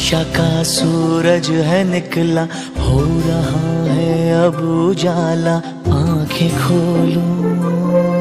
आशा का सूरज है निकला, हो रहा है अब उजाला, आंखें खोलूं